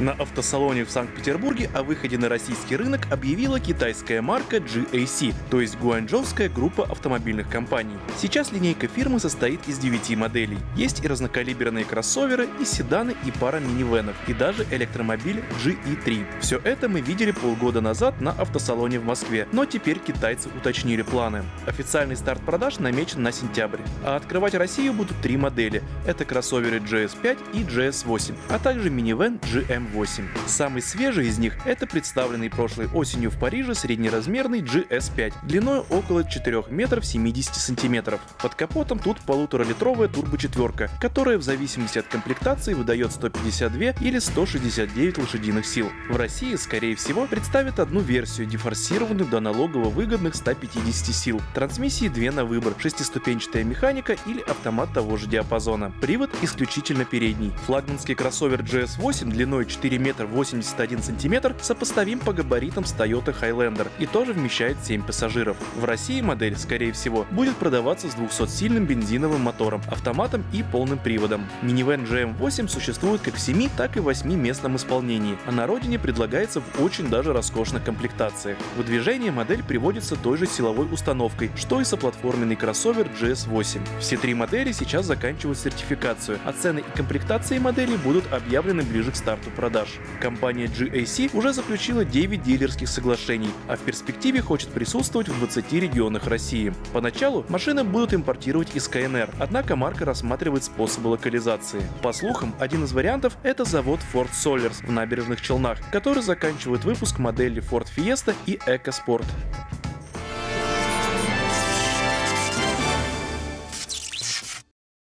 На автосалоне в Санкт-Петербурге о выходе на российский рынок объявила китайская марка GAC, то есть Гуанчжоуская группа автомобильных компаний. Сейчас линейка фирмы состоит из 9 моделей. Есть и разнокалиберные кроссоверы, и седаны, и пара минивенов, и даже электромобиль GE3. Все это мы видели полгода назад на автосалоне в Москве, но теперь китайцы уточнили планы. Официальный старт продаж намечен на сентябрь. А открывать Россию будут 3 модели. Это кроссоверы GS5 и GS8, а также минивэн GM8. Самый свежий из них — это представленный прошлой осенью в Париже среднеразмерный GS5, длиной около 4 метров 70 сантиметров. Под капотом тут 1,5-литровая турбочетверка, которая в зависимости от комплектации выдает 152 или 169 лошадиных сил. В России, скорее всего, представят одну версию, дефорсированную до налогово выгодных 150 сил. Трансмиссии 2 на выбор: шестиступенчатая механика или автомат того же диапазона. Привод исключительно передний. Флагманский кроссовер GS8 длиной 4 метра 81 сантиметр сопоставим по габаритам с Toyota Highlander и тоже вмещает 7 пассажиров. В России модель, скорее всего, будет продаваться с 200-сильным бензиновым мотором, автоматом и полным приводом. Минивэн GM8 существует как в 7, так и в 8-местном исполнении, а на родине предлагается в очень даже роскошных комплектациях. В движение модель приводится той же силовой установкой, что и соплатформенный кроссовер GS8. Все 3 модели сейчас заканчивают сертификацию, а цены и комплектации моделей будут объявлены ближе к старту продаж. Компания GAC уже заключила 9 дилерских соглашений, а в перспективе хочет присутствовать в 20 регионах России. Поначалу машины будут импортировать из КНР, однако марка рассматривает способы локализации. По слухам, один из вариантов — это завод Ford Solers в Набережных Челнах, который заканчивает выпуск моделей Ford Fiesta и EcoSport.